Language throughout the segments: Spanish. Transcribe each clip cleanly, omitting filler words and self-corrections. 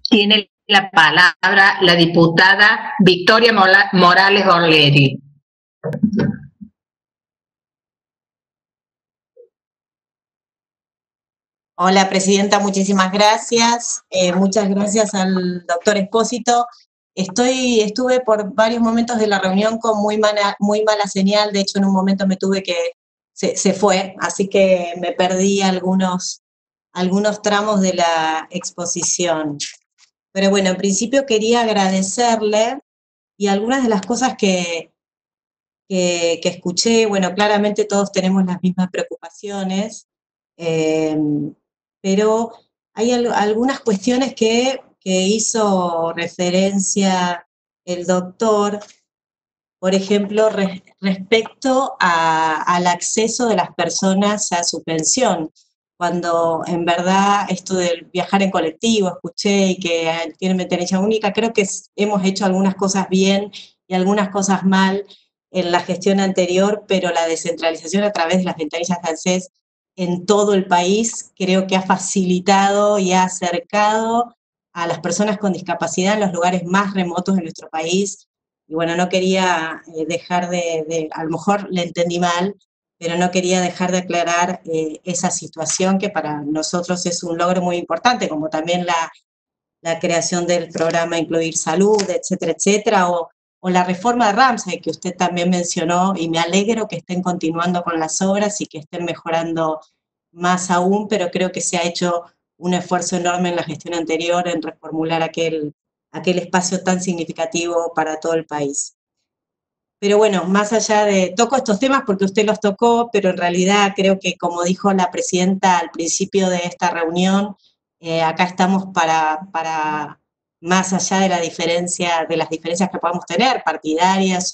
Tiene la palabra la diputada Victoria Morales Orleri. Hola, Presidenta, muchísimas gracias. Muchas gracias al doctor Espósito. Estuve por varios momentos de la reunión con muy mala señal. De hecho, en un momento se fue, así que me perdí algunos tramos de la exposición. Pero bueno, en principio quería agradecerle, y algunas de las cosas que escuché, bueno, claramente todos tenemos las mismas preocupaciones, pero hay algunas cuestiones que hizo referencia el doctor, por ejemplo, respecto al acceso de las personas a su pensión, cuando en verdad esto del viajar en colectivo, escuché, y que tienen ventanilla única, creo que hemos hecho algunas cosas bien y algunas cosas mal en la gestión anterior, pero la descentralización a través de las ventanillas de ANSES en todo el país creo que ha facilitado y ha acercado a las personas con discapacidad en los lugares más remotos de nuestro país. Y bueno, no quería dejar a lo mejor le entendí mal, pero no quería dejar de aclarar esa situación que para nosotros es un logro muy importante, como también la creación del programa Incluir Salud, etcétera, etcétera, o la reforma de Ramsay, que usted también mencionó, y me alegro que estén continuando con las obras y que estén mejorando más aún, pero creo que se ha hecho un esfuerzo enorme en la gestión anterior en reformular aquel espacio tan significativo para todo el país. Pero bueno, más allá toco estos temas porque usted los tocó, pero en realidad creo que, como dijo la presidenta al principio de esta reunión, acá estamos para más allá de las diferencias que podamos tener, partidarias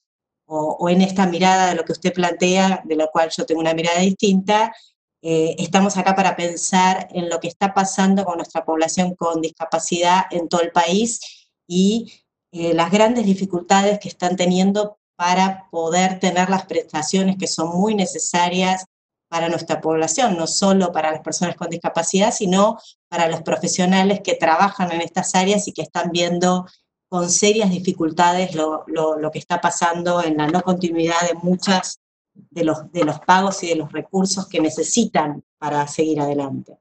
o en esta mirada de lo que usted plantea, de lo cual yo tengo una mirada distinta, estamos acá para pensar en lo que está pasando con nuestra población con discapacidad en todo el país y las grandes dificultades que están teniendo para poder tener las prestaciones que son muy necesarias para nuestra población, no solo para las personas con discapacidad, sino para los profesionales que trabajan en estas áreas y que están viendo con serias dificultades lo que está pasando en la no continuidad de muchas de los pagos y de los recursos que necesitan para seguir adelante.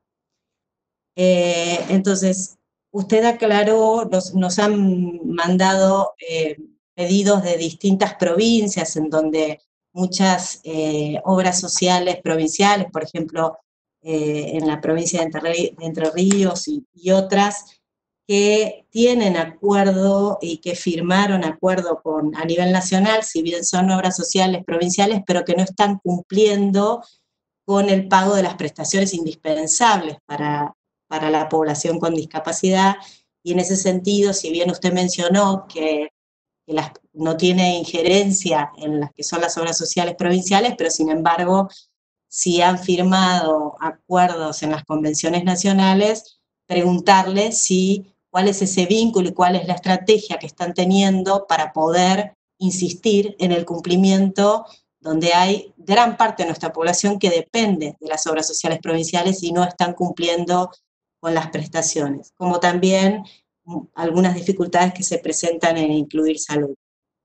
Entonces, usted aclaró, nos han mandado pedidos de distintas provincias en donde muchas obras sociales provinciales, por ejemplo, en la provincia de Entre Ríos y otras, que tienen acuerdo y que firmaron acuerdo a nivel nacional, si bien son obras sociales provinciales, pero que no están cumpliendo con el pago de las prestaciones indispensables para la población con discapacidad. Y en ese sentido, si bien usted mencionó que no tiene injerencia en las que son las obras sociales provinciales, pero sin embargo, si han firmado acuerdos en las convenciones nacionales, preguntarle cuál es ese vínculo y cuál es la estrategia que están teniendo para poder insistir en el cumplimiento, donde hay gran parte de nuestra población que depende de las obras sociales provinciales y no están cumpliendo con las prestaciones, como también algunas dificultades que se presentan en Incluir Salud.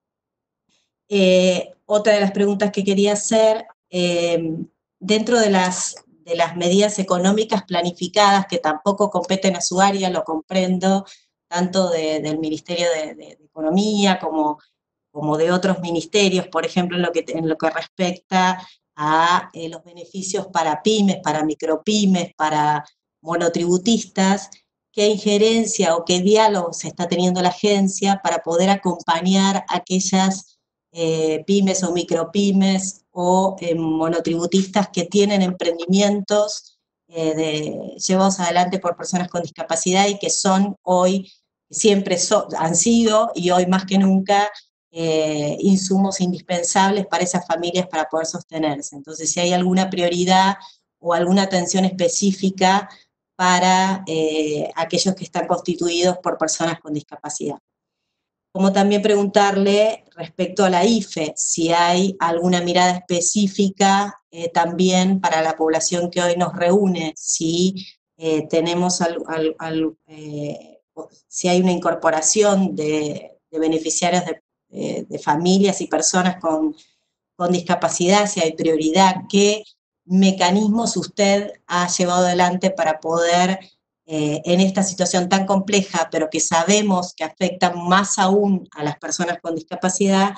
Otra de las preguntas que quería hacer, dentro de las medidas económicas planificadas, que tampoco competen a su área, lo comprendo, tanto del Ministerio de Economía como de otros ministerios, por ejemplo, en lo que respecta a los beneficios para pymes, para micropymes, para monotributistas, qué injerencia o qué diálogo se está teniendo la agencia para poder acompañar a aquellas pymes o micropymes o monotributistas que tienen emprendimientos llevados adelante por personas con discapacidad y que son hoy, han sido y hoy más que nunca insumos indispensables para esas familias para poder sostenerse. Entonces, si hay alguna prioridad o alguna atención específica para aquellos que están constituidos por personas con discapacidad. Como también preguntarle respecto a la IFE, si hay alguna mirada específica también para la población que hoy nos reúne, si tenemos si hay una incorporación de beneficiarios de familias y personas con discapacidad, si hay prioridad, qué mecanismos usted ha llevado adelante para poder, en esta situación tan compleja, pero que sabemos que afecta más aún a las personas con discapacidad,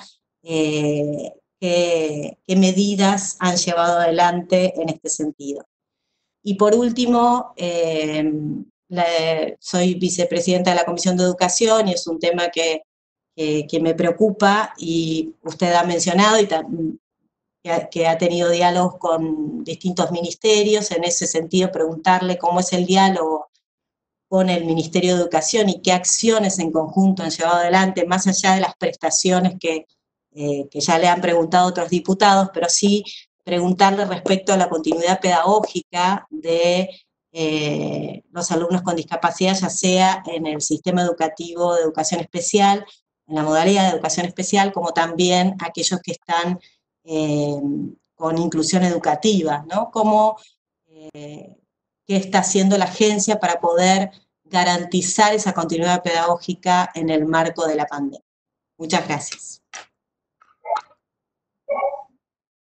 qué medidas han llevado adelante en este sentido. Y por último, soy vicepresidenta de la Comisión de Educación y es un tema que me preocupa, y usted ha mencionado que ha tenido diálogos con distintos ministerios. En ese sentido, preguntarle cómo es el diálogo con el Ministerio de Educación y qué acciones en conjunto han llevado adelante, más allá de las prestaciones que ya le han preguntado otros diputados, pero sí preguntarle respecto a la continuidad pedagógica de los alumnos con discapacidad, ya sea en el sistema educativo de educación especial, en la modalidad de educación especial, como también aquellos que están con inclusión educativa, ¿no? Cómo, qué está haciendo la agencia para poder garantizar esa continuidad pedagógica en el marco de la pandemia. Muchas gracias.